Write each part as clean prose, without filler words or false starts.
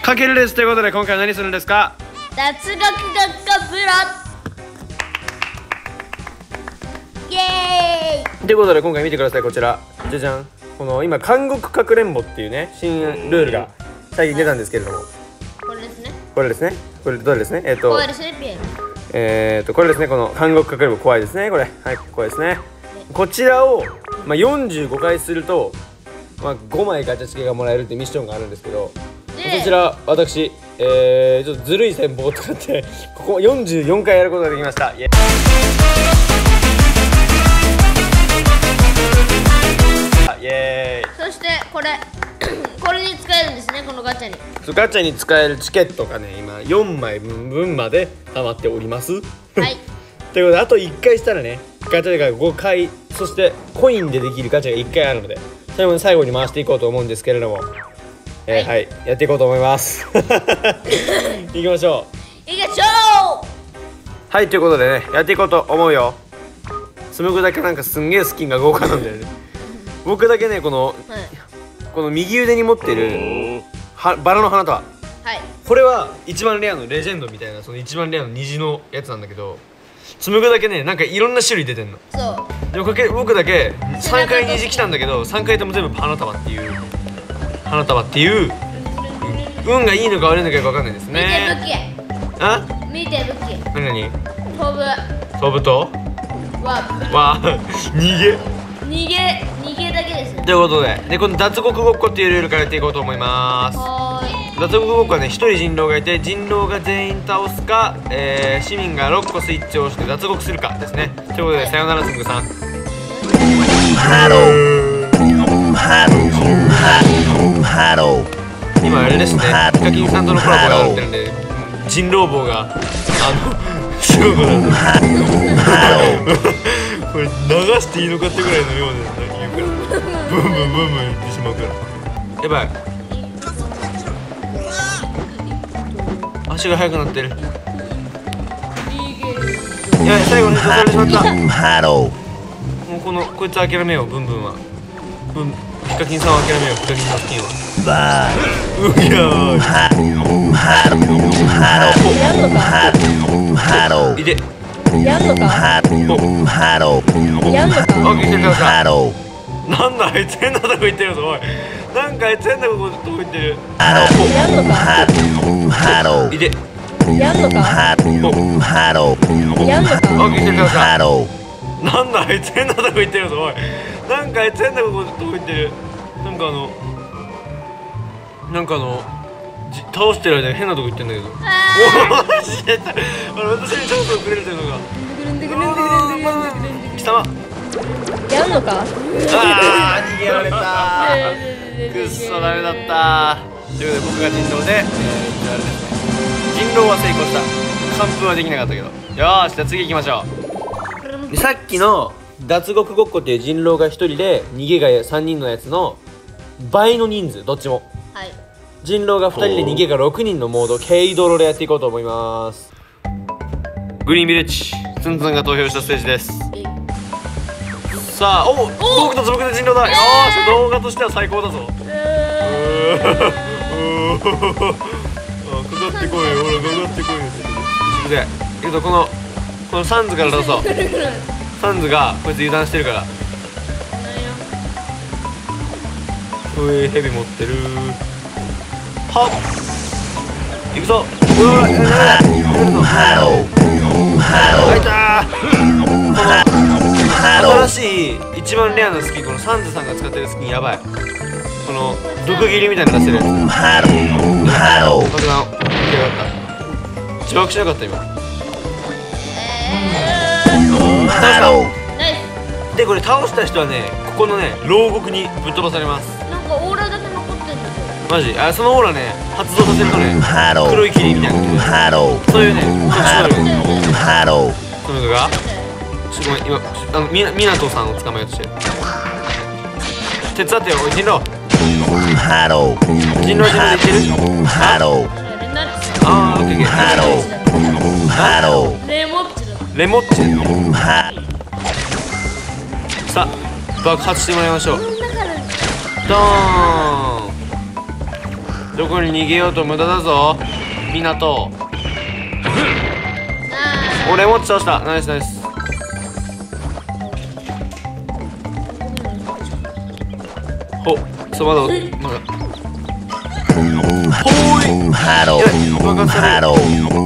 かけるです。ということで今回は何するんですか？ 雑学学科プロ。イエーイ。 ということで今回見てください、こちらじゃじゃん。この今監獄かくれんぼっていうね新ルールが最近出たんですけれども、 これですね。 これですね。これどれですね。 これですね、ピエこれですね。この監獄かくれんぼ怖いですね。これはい怖いですね。こちらを45回すると5枚ガチャチケがもらえるってミッションがあるんですけど、そちら私ちょっとずるい戦法を使ってここ44回やることができました。イエーイ。 そしてこれに使えるんですね、このガチャに。 ガチャに使えるチケットがね今4枚分まで溜まっております。 はいということであと1回したらねガチャが5回、そしてコインでできるガチャが1回あるので、それも最後に回していこうと思うんですけれども、はいやっていこうと思います。行きましょう。 いきましょう。 はいということでねやっていこうと思うよ。つむぐだけなんかすんげえスキンが豪華なんだよね。僕だけねこの右腕に持ってるバラの花束、これは一番レアのレジェンドみたいな、その一番レアの虹のやつなんだけど、つむぐだけねなんかいろんな種類出てんの。 そうでも僕だけ3回虹来たんだけど、3回とも全部花束っていう運がいいのか悪いのかよく分かんないですね。 見て武器。 何飛ぶと逃げだけです。 ということでこの脱獄ごっこっていうルールからやっていこうと思います。脱獄ごっこはね1人人狼がいて、人狼が全員倒すか、市民が6個スイッチを押して脱獄するかですね。ということでさよならつむぐさん。今あれですね、ヒカキンさんとのコラボがあってるんで人狼棒がすごいことなんだ。これ流していいのかってぐらいの量で言うからブンブン言ってしまうからやばい。足が速くなってる。いや最後に刺されてしまった。もうこいつ諦めよう。ブンブンはヒカキンさんは諦めよう。ヒカキンさんスキンはいでやんのか。 なんだあいつ変なとこ行ってるぞ。おいなんかあいつ変なとこ行ってる。 やんのか。 いでやんのか。やんのか。 なんだあいつ変なとこ行ってるぞ。おいなんかあいつ変なとこ行ってる。倒してる間に変なとこ行ってんだけど。私にチャンスをくれるというのが貴様。 やんのか。 逃げられた。くっそダメだった。ということで僕が人狼で人狼は成功した。完封はできなかったけど。よーしじゃあ次行きましょう。さっきの脱獄ごっこっていう人狼が1人で逃げが3人のやつの倍の人数、どっちも人狼が2人で逃げが6人のモード軽ドロでやっていこうと思います。グリーンビレッジツンツンが投票したステージです。さあ僕とつむくで人狼だ。よーし動画としては最高だぞ。かかってこいよ、ほらかかってこいよ。でこのサンズから出そう。サンズがこいつ油断してるから。ヘビ持ってる。はっ行くぞ。あいたー。新しい一番レアなスキン、このサンズさんが使ってるスキンやばい。この毒斬りみたいなの出してるやつ。爆弾受け上がった。自爆しなかった今。倒した。でこれ倒した人はねここのね牢獄にぶっ飛ばされます。 なんかオーラだけ残ってるんですよ。 マジそのオーラね発動させるとね黒い霧みたいなそういうね特殊能力。それがごめん今湊さんを捕まえようとしてる。手伝ってよ人狼。人狼でいってる。オッケー。レモッチさあ爆発してもらいましょう。ドーン。 どこに逃げようと無駄だぞ。港。俺も倒した。ナイスナイス。ほっ、まだハローハロー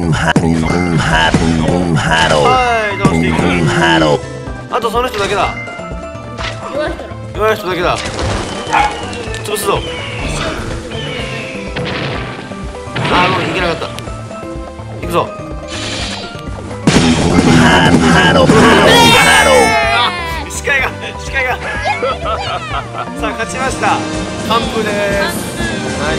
はい、倒していく。 ハロー。 あとその人だけだ。弱い人だけだ。潰すぞ。あー、もういけなかった。行くぞ。 ハロー視界がさあ勝ちました。完封です。ナイ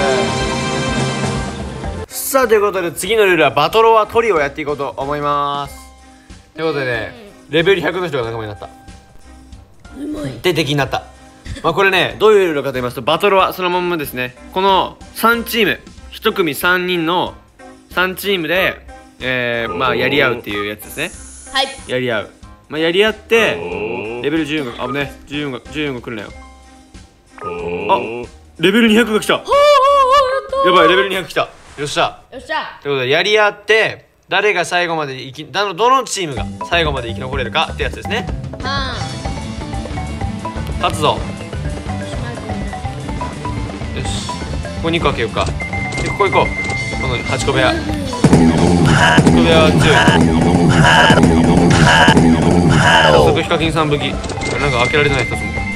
ス。さあということで次のルールはバトロワトリをやっていこうと思います。ということでね、レベル100の人が仲間になったで敵になった。まあこれね、どういうルールかと言いますと、バトロワそのまんまですね。この3チーム1組3人の3チームでまあやり合うっていうやつですね。 はい。 やり合う。まあやり合ってレベル14が、あぶね、14が来るなよ。あ、レベル200が来た。やばい、レベル200来た。よっしゃ。 よっしゃ。 ということでやり合って誰が最後までどのチームが最後まで生き残れるかってやつですね。勝つぞ。よし、ここ2個開けようか。でここ行こう。この8個部屋。8個部屋は強い。高速ヒカキンさん武器。なんか開けられてない一つも。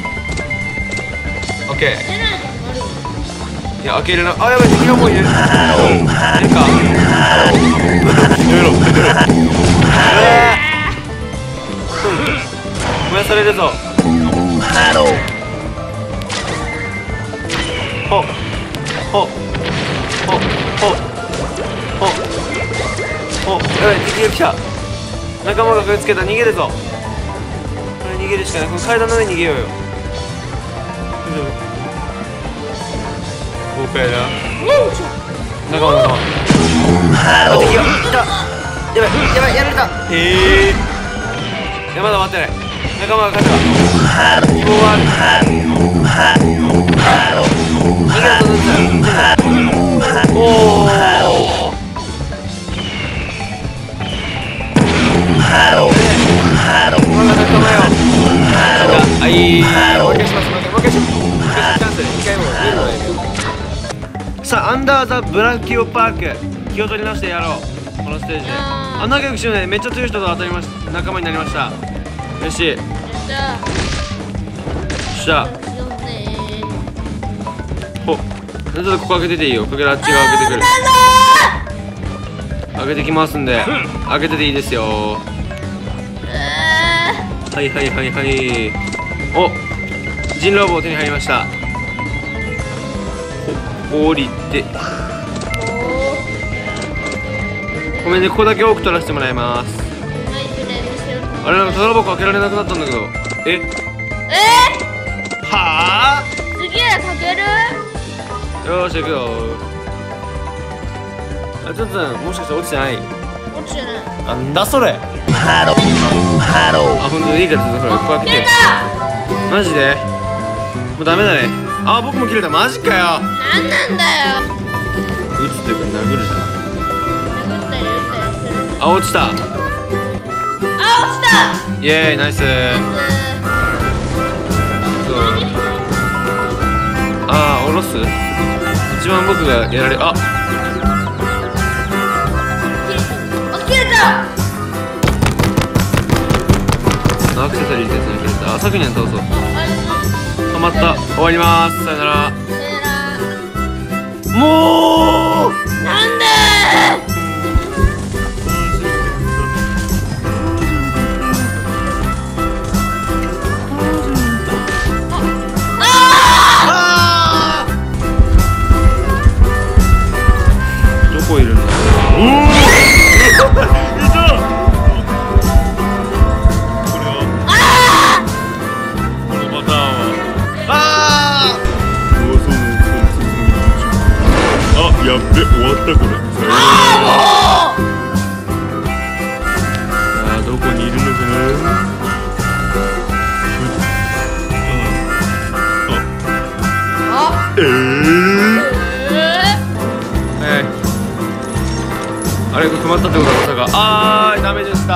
オッケー。いや開けれない。あ、やばい、敵がもう入れる。入れるか。燃やされるぞ。ほっほっほっほっほっほっ。やばい、敵が来た。仲間が駆けつけた。逃げるぞ。これ逃げるしかない。この階段の上に逃げようよ。豪快だ。仲間。あ、敵が来た。やばい、やられた。へえ。いや、まだ終わってない。仲間が勝てばここは逃げるとどっちだ。おお。仲間よ。はい、もう一回します。もう一回します。チャンスで2回も見るので。さあ、アンダーザブラキオパーク、気を取り直してやろう。このステージで仲良くしようね。めっちゃ強い人と当たりました。仲間になりました。嬉しい。よっしゃ。ほっ、ちょっとここ開けてていいよ。ここからあっちが開けてくる。開けてきますんで開けてていいですよ。はいはいはいはい。お、人狼棒手に入りました。降りて、ごめんね、ここだけ多く取らせてもらいます。あれ、なんか宝箱開けられなくなったんだけど。はあ、 次はかける。 よーし、行くよ。あ、ちょっともしかして落ちてない？ 落ちてない。 なんだそれ。 ハローハロー。 あ、ほんといいから、ほら、ここ開けて。マジでもうダメだね。あ、僕も切れた。マジかよ。 なんなんだよ。 撃つっていうか殴るじゃん。 殴ったり打ったりする。 あ、落ちた。 あ、落ちた。 イエーイ、ナイス。あー、下ろす。一番僕がやられ、あ、 切れた。 アクセサリーですね。切れた。あ、サクニャン倒そう。止まった。終わります。さよなら。もうなんで。 どこいるんだ。おお。やっべ、終わったこれ。ああ、どこにいるのかな。 あ、 ライク止まったってことはまさか。ダメでした。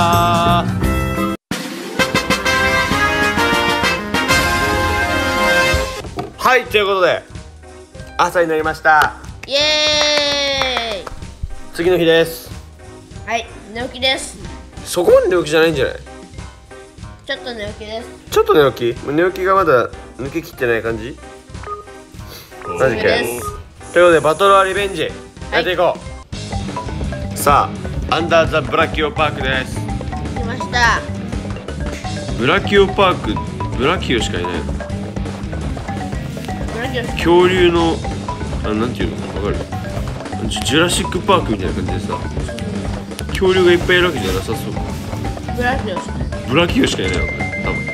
はい、ということで朝になりました。 イエーイ。 次の日です。 はい、寝起きです。 そこまで寝起きじゃないんじゃない？ ちょっと寝起きです。 ちょっと寝起き？寝起きがまだ抜けきってない感じ？マジかよ。ということでバトルはリベンジやっていこう。さあ、アンダーザブラキオパークです。 来ました。 ブラキオパーク、ブラキオしかいないの。 ブラキオス。 恐竜のなんていうのわかる？ジュラシックパークみたいな感じでさ、恐竜がいっぱいいるわけじゃなさそう。 ブラキオス。 ブラキオしかいないのこれ多分。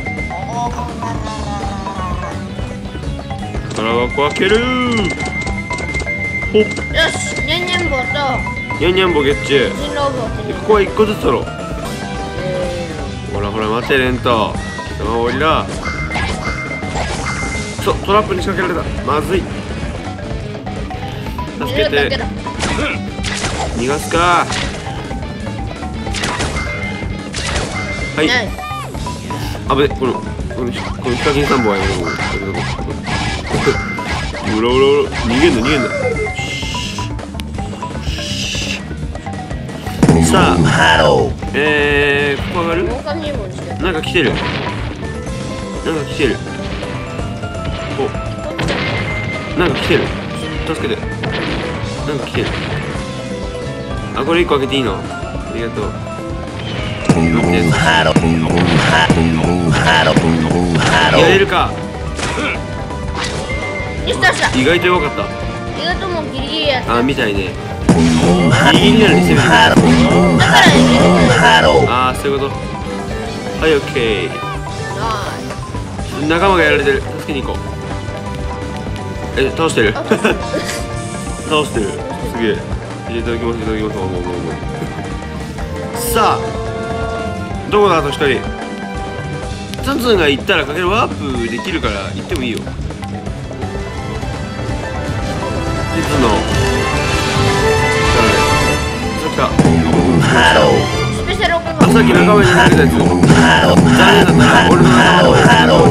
宝箱開けるー。ほっ。 よし、ニャンニャン棒とニャンニャンボゲッチュ。 人狼棒ってここは1個ずつ取ろう。ほらほら待てレント。貴様降りら。トラップに仕掛けられた。まずい。助けて。逃がすか。はい。あぶね、このヒカキン3本はやめろ。うろうろうろ、逃げんの。さあ、ここ上がる？なんか来てる。お、なんか来てる。助けて。なんか来てる。あ、これ1個開けていいの？ありがとう。やれるか。意外と弱かった。 意外ともうギリギリやった。 みたいね。ギリギリなのに攻めてくる。 だからそういうこと。はい、オッケー。仲間がやられてる。助けに行こう。倒してる。倒してる。すげえ。いただきます。さあ、どこだあと1人。ツンツンが行ったらかけるワープできるから行ってもいいよ。いつのさっき仲間に投げたやつ。残念だったら俺の仲間を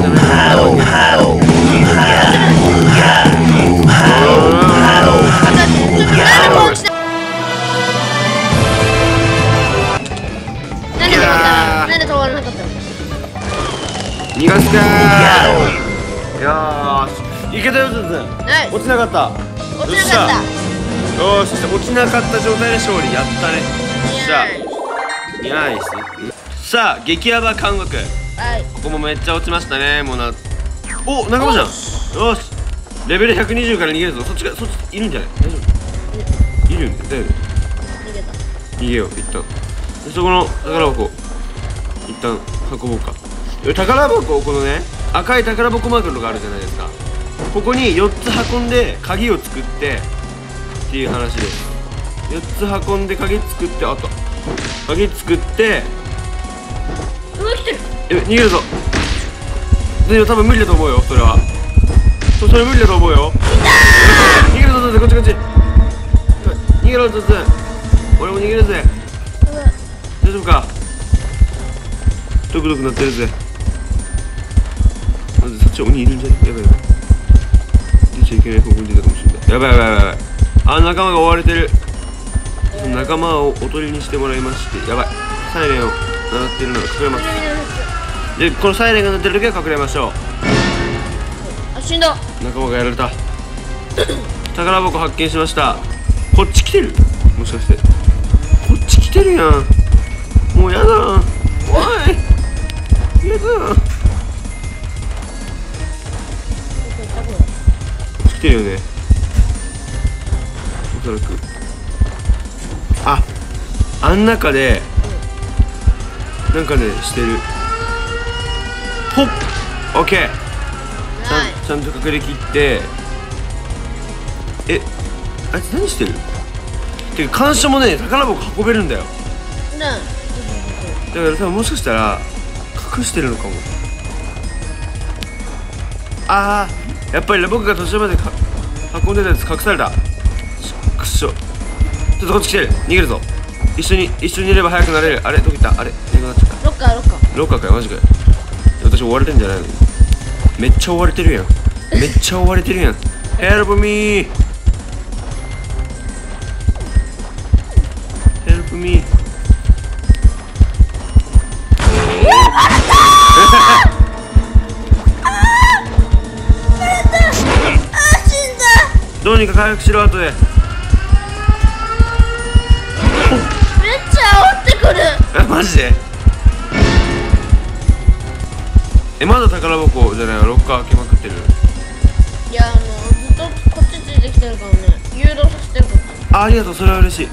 なんで止まらなかったの？ 逃がすかー。よーし、いけたよ。全然落ちなかった。 落ちなかった。 よーし、落ちなかった状態で勝利。やったね。ナイス。さあ、激ヤバ監獄。ここもめっちゃ落ちましたね。もうお、仲間じゃん。よし、レベル120から逃げるぞ。そっちいるんじゃない？大丈夫？いるんだよね。逃げよう、一旦。で、そこの宝箱一旦運ぼうか。宝箱をこのね、赤い宝箱マークのがあるじゃないですか。ここに4つ運んで鍵を作ってっていう話です。4つ運んで鍵作って、あった鍵作って、逃げるぞ。でも多分無理だと思うよ。それはそれ無理だと思うよ。逃げるぞ。こっち逃げろ。俺も逃げるぜ。大丈夫か？ドクドクなってるぜ。まずそっち鬼いるんじゃね？やばい。出ちゃいけない方向に出たかもしれない。やばい。仲間が追われてる。仲間をおとりにしてもらいまして、やばい。サイレンを鳴っているのが隠れます。で、このサイレンが鳴ってる時は隠れましょう。 死んだ。 仲間がやられた。宝箱発見しました。こっち来てる？もしかしてこっち来てるやん。もうやだ。おい、やだ。来てるよね、おそらく。あん中でなんかねしてる。ほっ、オッケー。ちゃんと隠れきって。あいつ何してる？てか干渉もね、宝箱運べるんだよ。だから多分もしかしたら隠してるのかも。やっぱり僕が途中まで運んでたやつ隠された。くっしょ。ちょっとこっち来てる。逃げるぞ。 一緒にいれば速くなれる。あれどこ行った？あれいなくなっちゃった。 ロッカー。 ロッカーかよ、マジかよ。私追われてんじゃないの？めっちゃ追われてるやん。めっちゃ追われてるやん。Help me! Help me! どうにか回復しろ、後で。 めっちゃ煽ってくる。 マジで？まだ宝箱じゃない、ロッカー開けまくってる。 いやずっとこっちついてきてるからね、誘導させてるから。 ありがとう、それは嬉しい。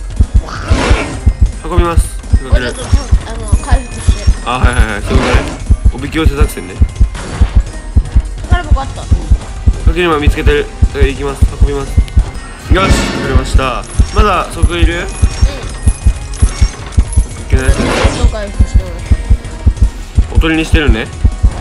運びます。 これちょっと回復して。 あ、はいはいはい、そういうことね。おびき寄せ作戦ね。 宝箱あった。 かけるま見つけてる。行きます、運びます。よし、隠れました。まだ即いる？いけない。 回復してます。 おとりにしてるね。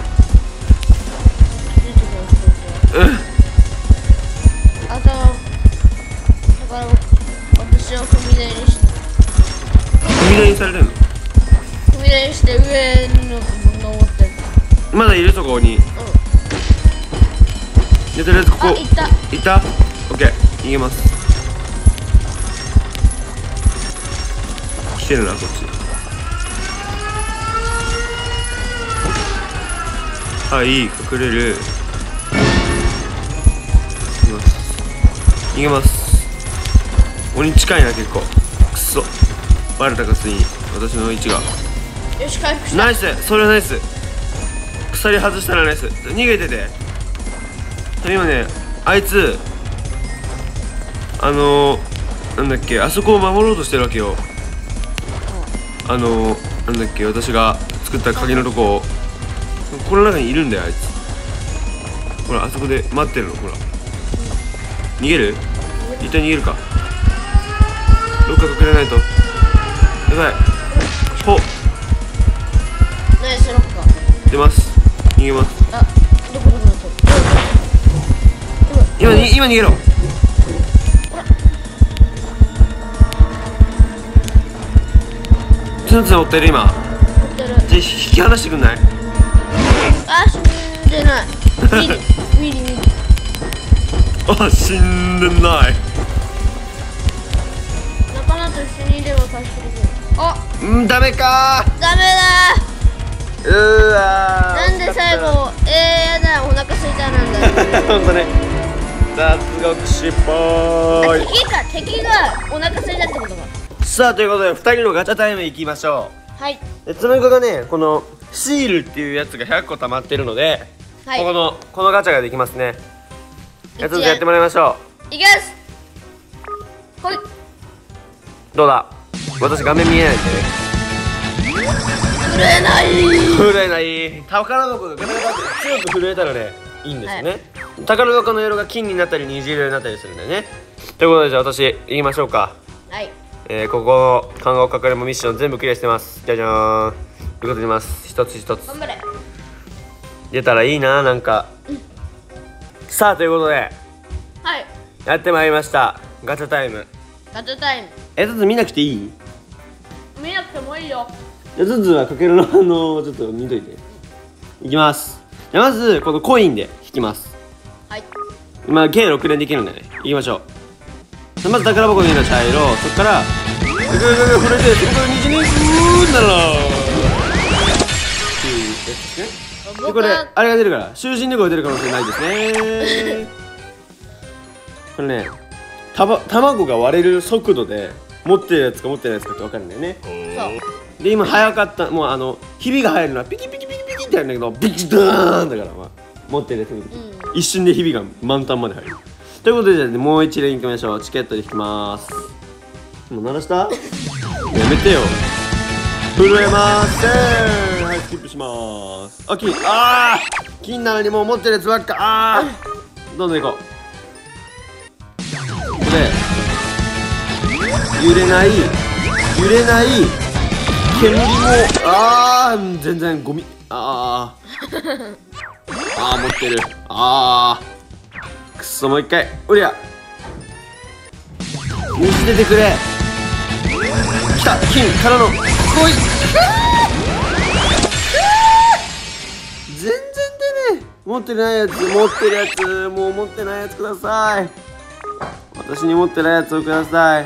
あとだから私を踏み台にして踏み台にされてんの？ 踏み台にして上に登ってる。 まだいる、そこに。でとりあえずここ。 あ、いった。 いった？オッケー、逃げます。来てるな、こっち。はい、隠れる。逃げます。鬼近いな、結構。くそ、バレたかついに私の位置が。 よし、回復した。 ナイス、それはナイス。鎖外したらナイス。逃げてて。今ね、あいつなんだっけ、あそこを守ろうとしてるわけよ。なんだっけ、私が作った鍵のとこ。この中にいるんだよ、あいつ。ほら、あそこで待ってるの、ほら。逃げる？一体逃げるか。どっか隠れないと。やばい。ほっ。 ナイスロッカー。 出ます。逃げます。 あ、どこ今逃げろ。ツンツン追ってる今。 追ってる。 引き離してくんない？ あ、死んでない。ミリ。 あ、死んでない。 仲間と一緒にいれば回復できる。あ、 ダメかー。 ダメだ。 うわー。 なんで最後やだ、お腹すいたなんだ。 ほんとね。脱獄失敗。 敵がお腹すいたってことか。 さあ、ということで2人のガチャタイムいきましょはい。 う。つむぎこがね、このシールっていうやつが100個溜まってるので、 はい。 このガチャができますね。ちょっとやってもらいましょいきます。ほい。 う。どうだ？私画面見えないんでね。 震えない。 震えない。宝箱がガタガタって強く震えたらね、いいんですよね。はい、宝箱の色が金になったり虹色になったりするんだよね。ということで、じゃあ私言いましょうか。 はい。 ここの看護隠れもミッション全部クリアしてます。じゃじゃーん。ということで言います。一つ一つ頑張れ。 出たらいいな、なんか。さあ、ということではい。 やってまいりました。ガチャタイム。 ガチャタイム。 ちょっと見なくていい？ 見なくてもいいよ。 じゃあズズはかけるのちょっと見といて。いきます。じゃあまずこのコインで引きます。 はい。 今計6連できるんでね。いきましょう。まず宝箱にいるの茶色。そっから震えてそこから虹にならで、これあれが出るから囚人猫が出る可能性ないですね。これね、卵が割れる速度で持ってるやつか持ってないやつかって分かるんだよね。 そうで今早かった、もうひびが入るのはピキピキピキピキってやるんだけど、ビキダーンだから、まあ、持ってるやつ見ると、一瞬でひびが満タンまで入る。ということで、じゃあもう一連いきましょう。チケットで引きます。もう鳴らした？やめてよ。震えません。はい、スキップします。金なのにもう持ってるやつばっか。どんどん行こう。ここで揺れない煙も全然ゴミ。持ってる。くっそ、もう一回おりゃ。虹出てくれ。 来た金からの来い。全然出ねえ。持ってないやつ、持ってるやつ、もう持ってないやつください。私に持ってないやつをください。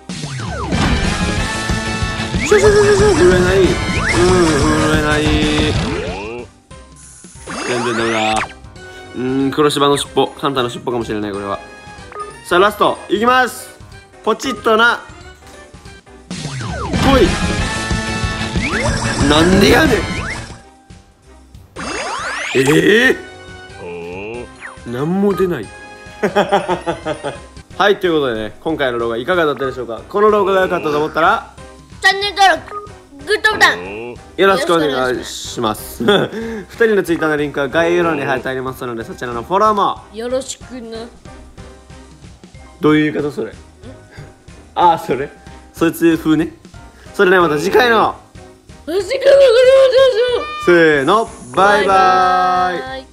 震えない。震えない。全然ダメだ。黒芝の尻尾、カンタの尻尾かもしれないこれは。さあラストいきます。ポチッとな。来い。なんでやねん。なんも出ない。はい、ということでね、今回の動画いかがだったでしょうか。この動画が良かったと思ったらチャンネル登録、グッドボタンよろしくお願いします。2人のツイッターのリンクは概要欄に貼ってありますので、そちらのフォローもよろしくな。 どういう言い方それ。ああ、それそいつ風ね。それではまた次回のせーの、バイバーイ。